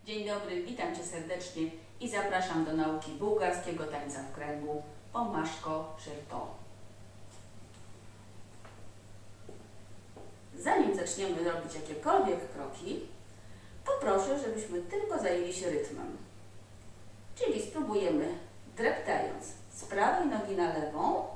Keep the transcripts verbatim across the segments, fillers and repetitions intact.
Dzień dobry, witam Cię serdecznie i zapraszam do nauki bułgarskiego tańca w kręgu Pomaszko Szyrto. Zanim zaczniemy robić jakiekolwiek kroki, poproszę, żebyśmy tylko zajęli się rytmem. Czyli spróbujemy, dreptając z prawej nogi na lewą,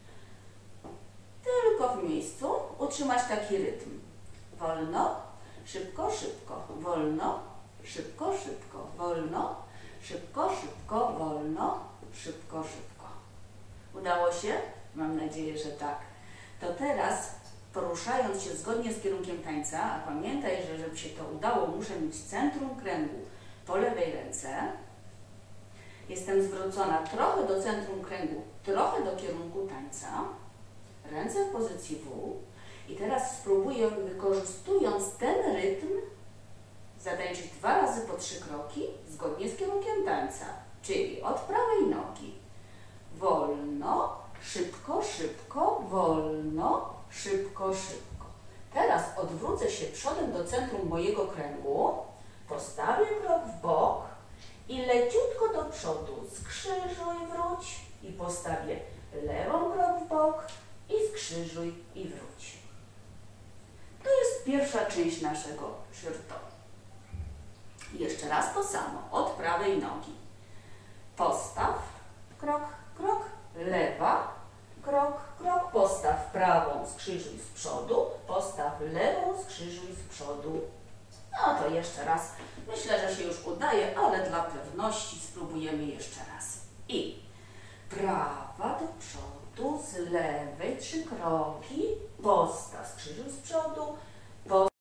tylko w miejscu utrzymać taki rytm. Wolno, szybko, szybko, wolno, szybko, szybko, wolno, szybko, szybko, wolno, szybko, szybko. Udało się? Mam nadzieję, że tak. To teraz, poruszając się zgodnie z kierunkiem tańca, a pamiętaj, że żeby się to udało, muszę mieć centrum kręgu po lewej ręce. Jestem zwrócona trochę do centrum kręgu, trochę do kierunku tańca. Ręce w pozycji W. I teraz spróbuję, wykorzystując ten rytm, zatańczyć dwa razy po trzy kroki, zgodnie z kierunkiem tańca. Czyli od prawej nogi. Wolno, szybko, szybko, wolno, szybko, szybko. Teraz odwrócę się przodem do centrum mojego kręgu, postawię krok w bok i leciutko do przodu skrzyżuj, wróć i postawię lewą krok w bok i skrzyżuj i wróć. To jest pierwsza część naszego szyrto. Jeszcze raz to samo, od prawej nogi. Postaw, krok, krok, lewa, krok, krok, postaw prawą, skrzyżuj z przodu, postaw lewą, skrzyżuj z przodu. No to jeszcze raz. Myślę, że się już udaje, ale dla pewności spróbujemy jeszcze raz. I prawa do przodu, z lewej trzy kroki, postaw, skrzyżuj z przodu, postaw.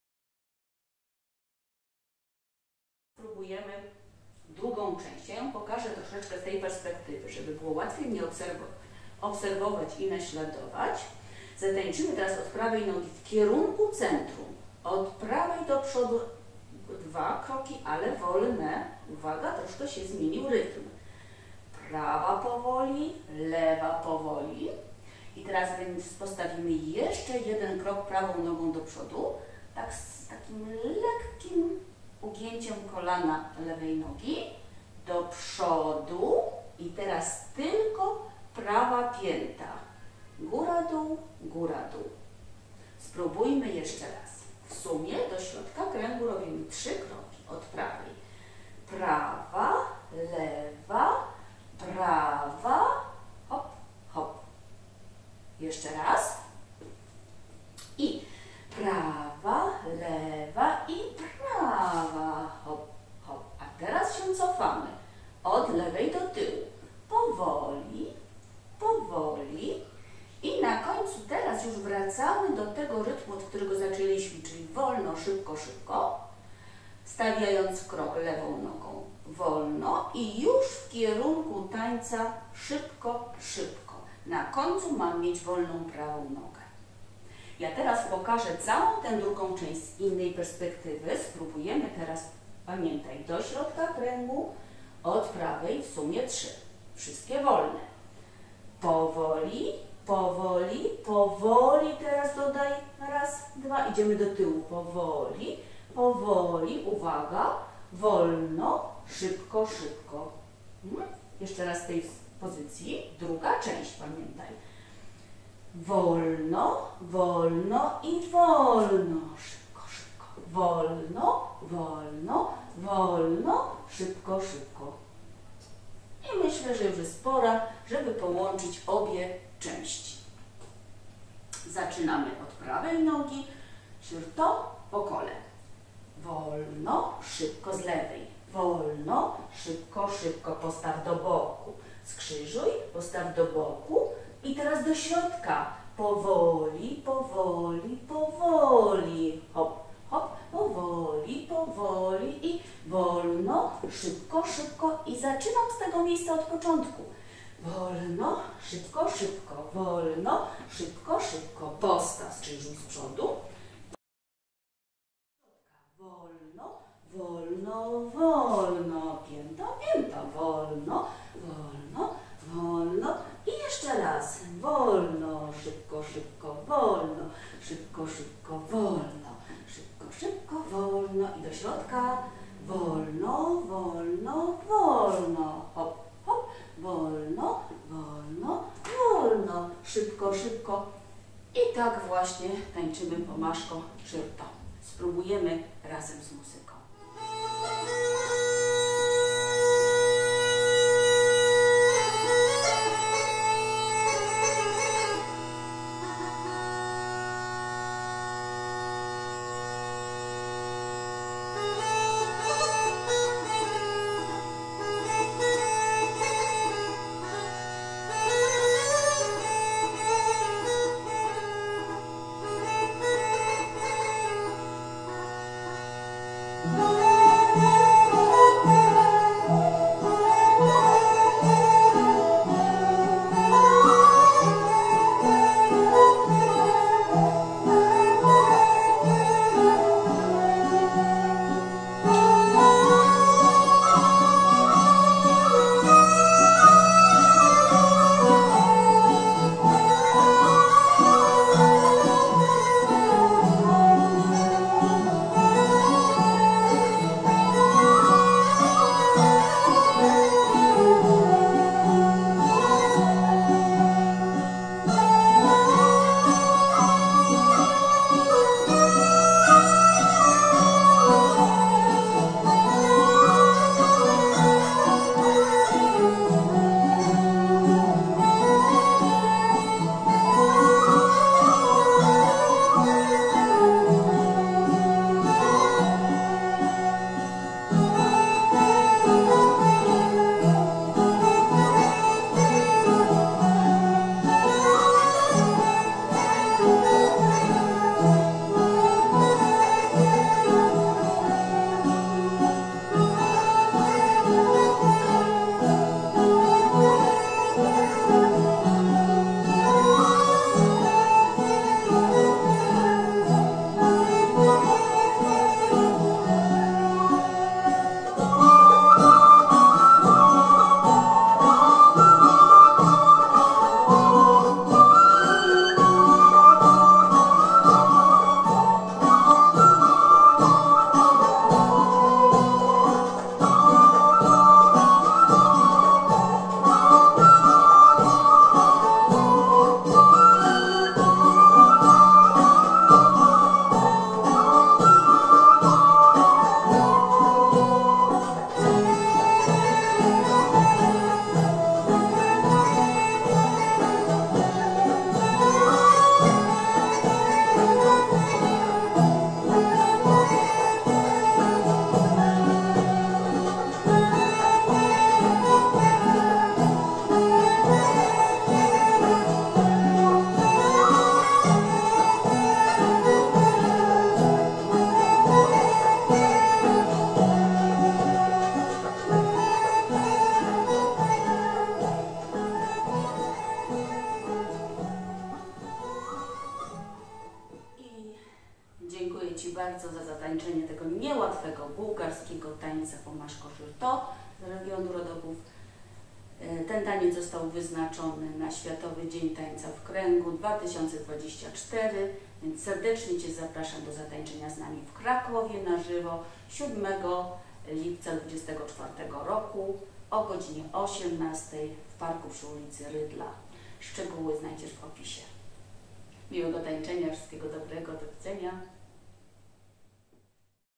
Spróbujemy drugą część. Ja ją pokażę troszeczkę z tej perspektywy, żeby było łatwiej mnie obserwować i naśladować. Zatańczymy teraz od prawej nogi w kierunku centrum. Od prawej do przodu dwa kroki, ale wolne. Uwaga, troszkę się zmienił rytm. Prawa powoli, lewa powoli. I teraz postawimy jeszcze jeden krok prawą nogą do przodu, tak z takim lekkim ugięciem kolana lewej nogi do przodu. I teraz tylko prawa pięta. Góra, dół, góra, dół. Spróbujmy jeszcze raz. W sumie do środka kręgu robimy trzy kroki od prawej. Prawa, lewa, prawa, hop, hop. Jeszcze raz. I prawa, lewa i prawa, hop, hop. A teraz się cofamy od lewej do tyłu. Powoli, powoli. I na końcu teraz już wracamy do tego rytmu, od którego zaczęliśmy, czyli wolno, szybko, szybko, stawiając krok lewą nogą. Wolno i już w kierunku tańca szybko, szybko. Na końcu mam mieć wolną prawą nogę. Ja teraz pokażę całą tę drugą część z innej perspektywy. Spróbujemy teraz, pamiętaj, do środka kręgu, od prawej w sumie trzy. Wszystkie wolne. Powoli, powoli, powoli, teraz dodaj, raz, dwa, idziemy do tyłu, powoli, powoli, uwaga, wolno, szybko, szybko. Hmm? Jeszcze raz z tej pozycji, druga część, pamiętaj. Wolno, wolno i wolno, szybko, szybko, wolno, wolno, wolno, szybko, szybko. I myślę, że już jest pora, żeby połączyć obie części. Zaczynamy od prawej nogi, szyrto po kole. Wolno, szybko z lewej. Wolno, szybko, szybko. Postaw do boku. Skrzyżuj, postaw do boku i teraz do środka. Powoli, powoli, powoli. Hop, hop, powoli, powoli i wolno, szybko, szybko. I zaczynam z tego miejsca od początku. Wolno, szybko, szybko, wolno, szybko, szybko. Postaw, skrzyżuj z przodu. Wolno, wolno, wolno. Pięta, pięta, wolno, wolno, wolno. I jeszcze raz. Wolno, szybko, szybko, wolno, szybko, szybko, wolno, szybko, szybko, wolno. I do środka. Wolno, wolno, wolno. Hop, hop. Wolno, wolno, wolno. Szybko, szybko. I tak właśnie tańczymy Pomaszko Żyrto. Spróbujemy razem z muzyką. Dziękuję Ci bardzo za zatańczenie tego niełatwego bułgarskiego tańca Pomaszko Żyrto z regionu Rodopów. Ten taniec został wyznaczony na Światowy Dzień Tańca w Kręgu dwa tysiące dwudziesty czwarty, więc serdecznie Cię zapraszam do zatańczenia z nami w Krakowie na żywo siódmego lipca dwudziestego czwartego roku o godzinie osiemnastej w parku przy ulicy Rydla. Szczegóły znajdziesz w opisie. Miłego tańczenia, wszystkiego dobrego, do widzenia.